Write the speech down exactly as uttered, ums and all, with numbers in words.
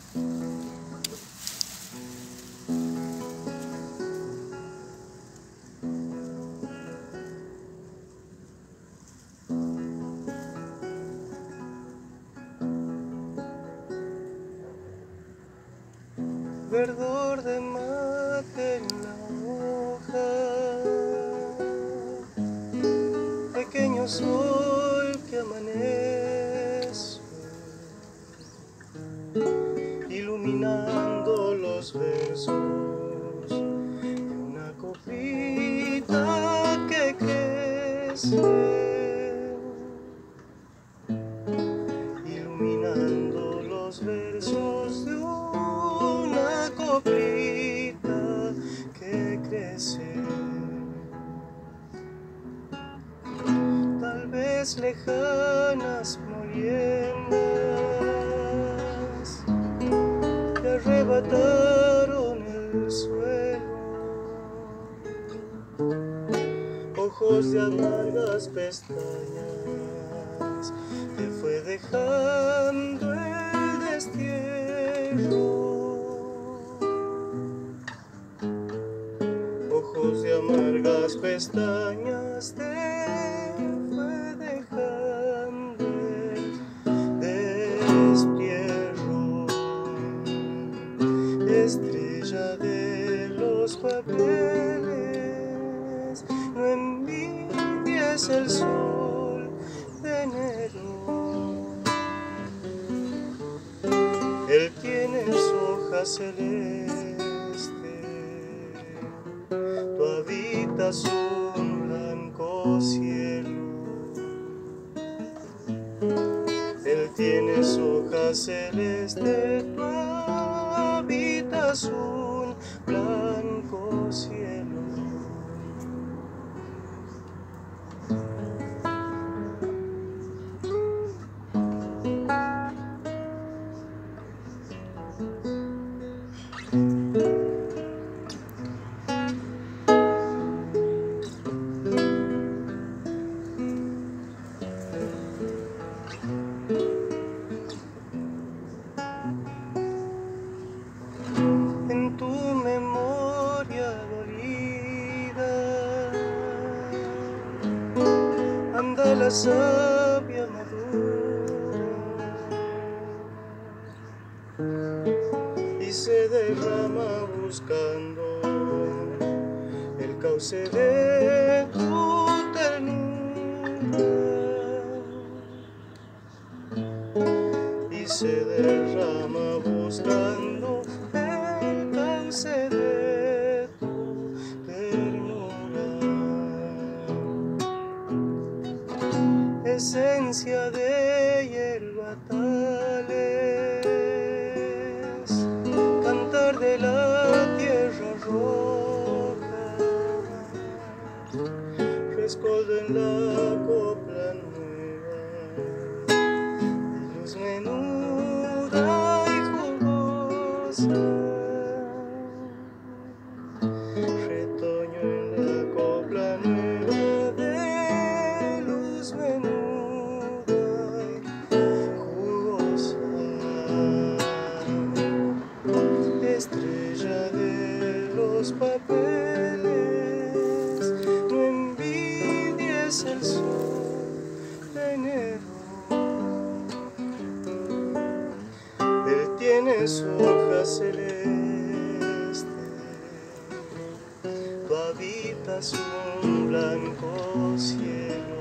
Verdor de mate en la hoja, pequeño sol que amanece, iluminando los versos de una coplita que crece, iluminando los versos de una coplita que crece, tal vez lejanas moliendas que arrebataron el suelo, ojos de amargas pestañas que fue dejando el destierro. Ojos de amargas pestañas te fue dejando el destierro. Estrella de los papeles, no envidies el sol de enero. Él tiene su hoja celeste, tu habitación blanco cielo. Él tiene su hoja celeste, tu habitación blanco cielo. En tu memoria dolida anda la savia madura y se derrama buscando el cauce de tu ternura, y se derrama buscando el cauce de tu ternura. Esencia de hierba tales, cantar de la tierra roja, rescoldo en la copla nueva, luz menuda y jugosa, retoño en la copla nueva de luz menuda y jugosa. Estrella de los papeles, no envidies el sol de enero. Él tiene su hoja celeste, tu habitación blanco cielo.